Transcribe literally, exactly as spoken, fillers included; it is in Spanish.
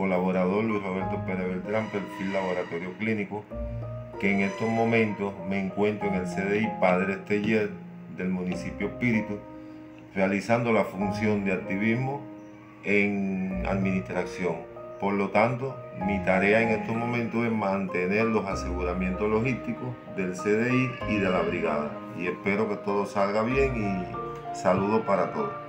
colaborador Luis Roberto Pérez Beltrán, perfil Laboratorio Clínico, que en estos momentos me encuentro en el C D I Padre Teller del municipio Espíritu, realizando la función de activismo en administración. Por lo tanto, mi tarea en estos momentos es mantener los aseguramientos logísticos del C D I y de la brigada. Y espero que todo salga bien y saludos para todos.